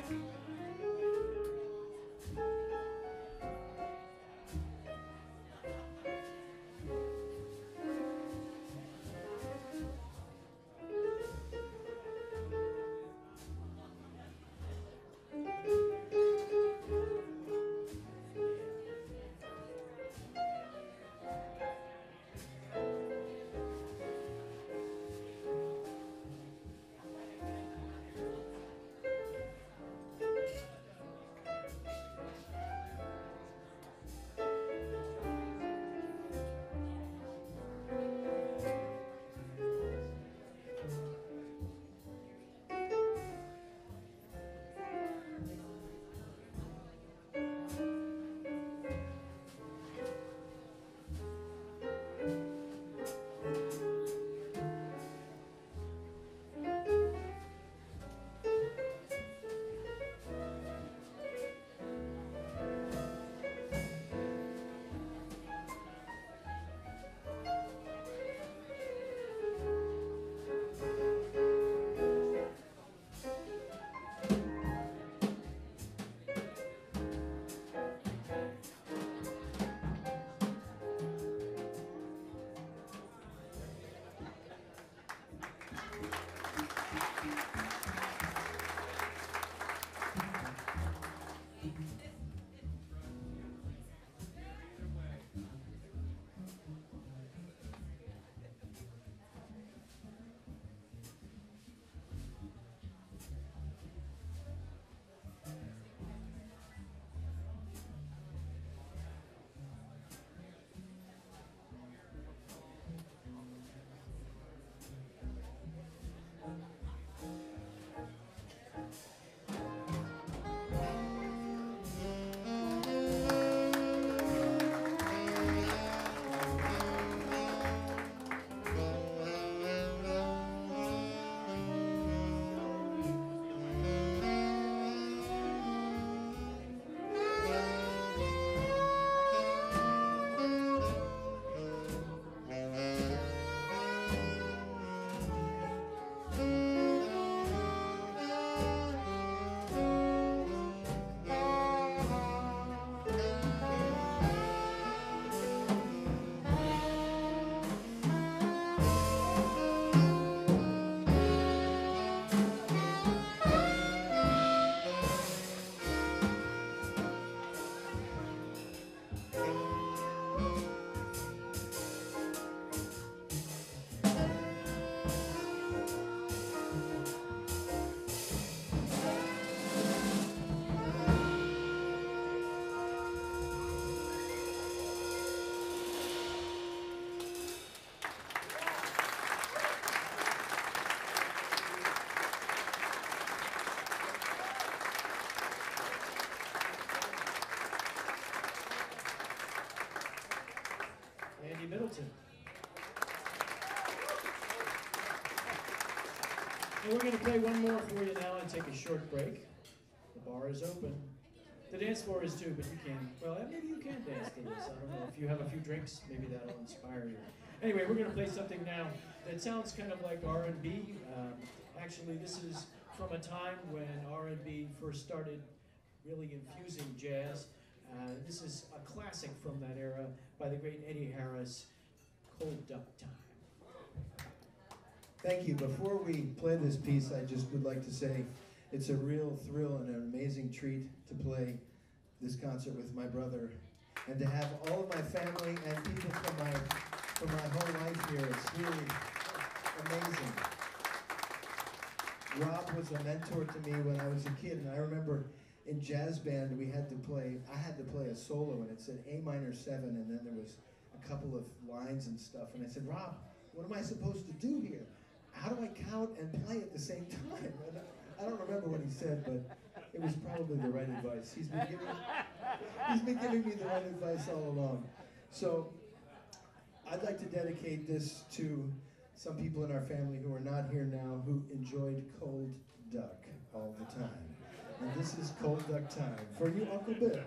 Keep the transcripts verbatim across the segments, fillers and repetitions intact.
Andy Middleton. And we're going to play one more for you now and take a short break. The bar is open. The dance floor is too, but you can, well, maybe you can dance to this. I don't know. If you have a few drinks, maybe that'll inspire you. Anyway, we're going to play something now that sounds kind of like R and B. Um, actually, this is from a time when R and B first started really infusing jazz. Uh, this is a classic from that era by the great Eddie Harris, Cold Duck Time. Thank you. Before we play this piece, I just would like to say it's a real thrill and an amazing treat to play this concert with my brother and to have all of my family and people from my from my whole life here. It's really amazing. Rob was a mentor to me when I was a kid, and I remember in jazz band we had to play, I had to play a solo, and it said A minor seven, and then there was a couple of lines and stuff, and I said, Rob, what am I supposed to do here? How do I count and play at the same time? And I don't remember what he said, but it was probably the right advice. He's been giving, he's been giving me the right advice all along. So I'd like to dedicate this to some people in our family who are not here now who enjoyed Cold Duck all the time. And this is Cold Duck Time for you, Uncle Bill.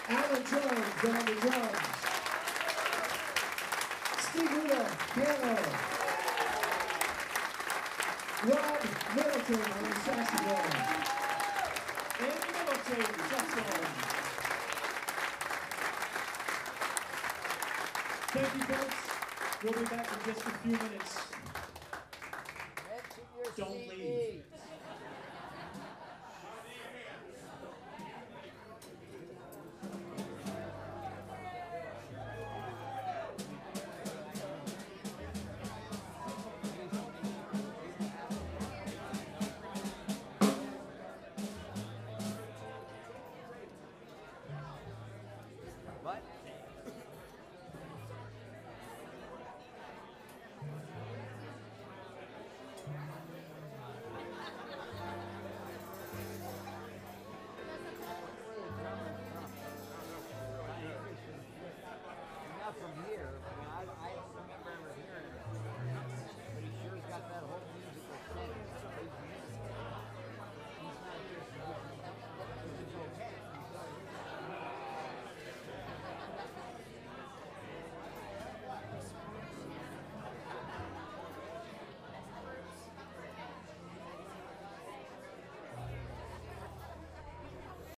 Alan Jones on the drums. Steve Huda, piano. Rob Middleton on the saxophone. Andy Middleton, saxophone. Thank you, folks. We'll be back in just a few minutes.